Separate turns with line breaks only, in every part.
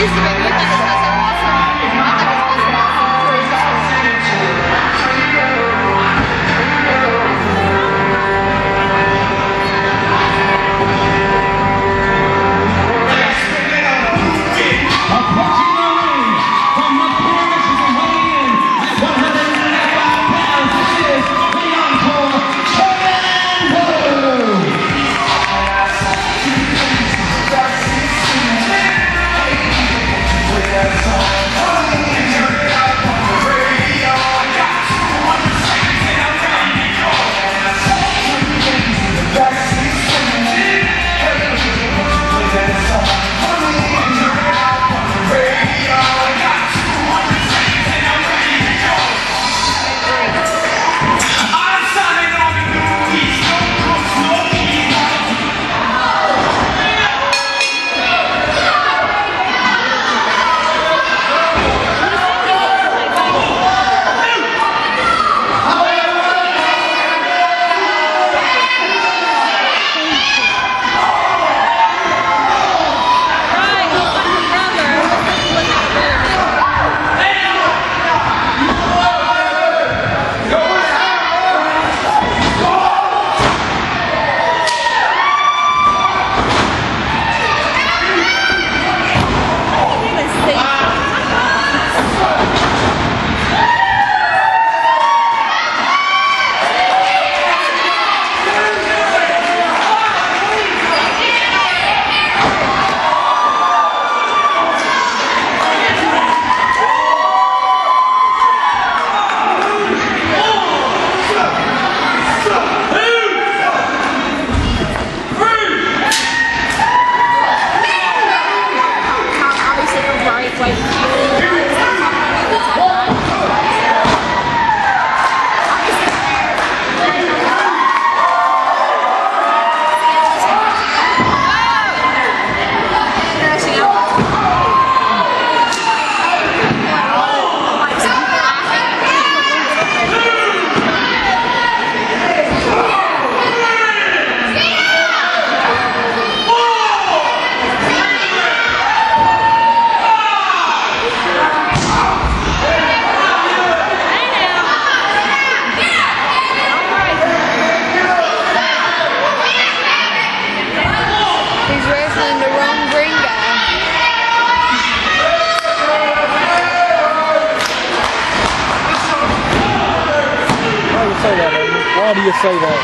Why do you say that?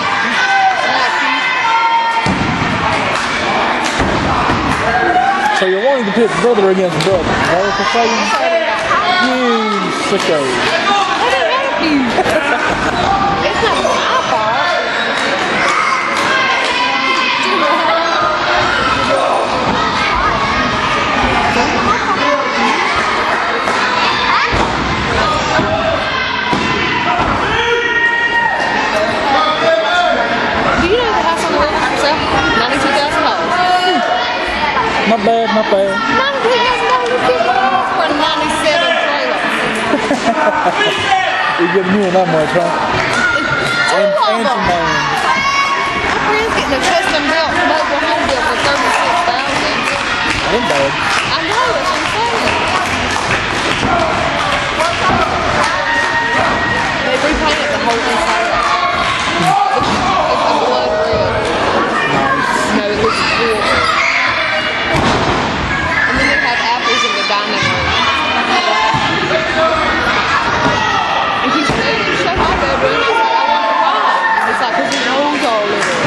So you're wanting to pit brother against brother. Is that what you're saying? You sicko.
What did I help you? It's not my fault.
Not bad, not bad.
$92,000 for a 97 trailer.
You're giving you that much, huh?
And some
money.
My friend's getting a custom built mobile home built for $36,000.
That ain't bad.
I know, that's what I'm saying. They repainted the whole inside. It's a blood red.
Nice.
No, it looks cool. Dining room. And she said, show my bedroom. I said, I want to ride. It's like, because his rooms are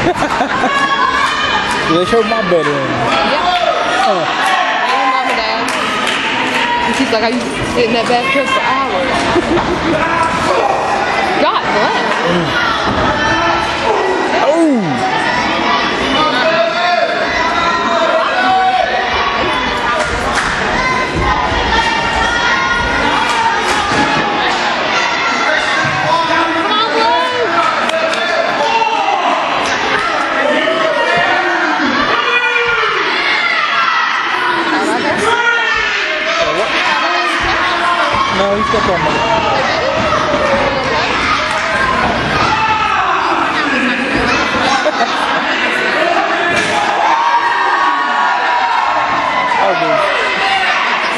little.
They showed my bedroom.
Yeah. And mom and dad. And she's like, I used to sit in that bathtub for hours. God bless.
Oh! No, he stepped on me. Oh, dude.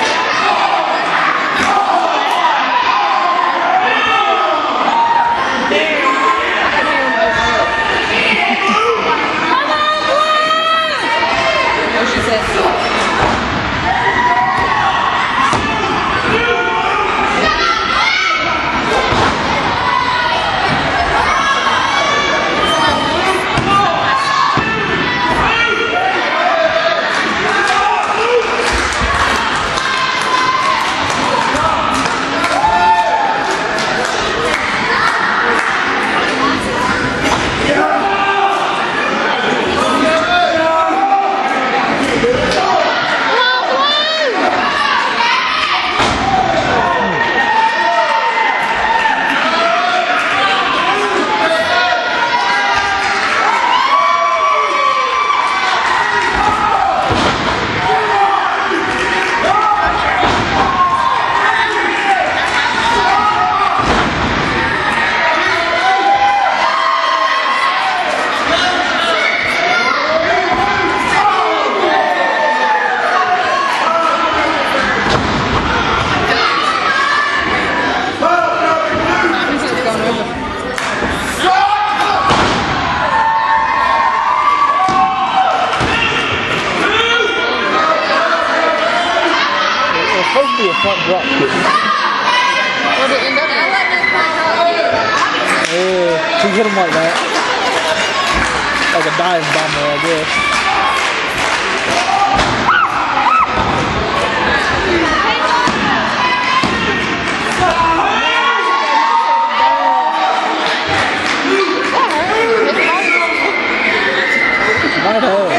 front drop kick.
What did it end up with?
Yeah, she hit him like that. Like a dive bomber, I guess. Might have.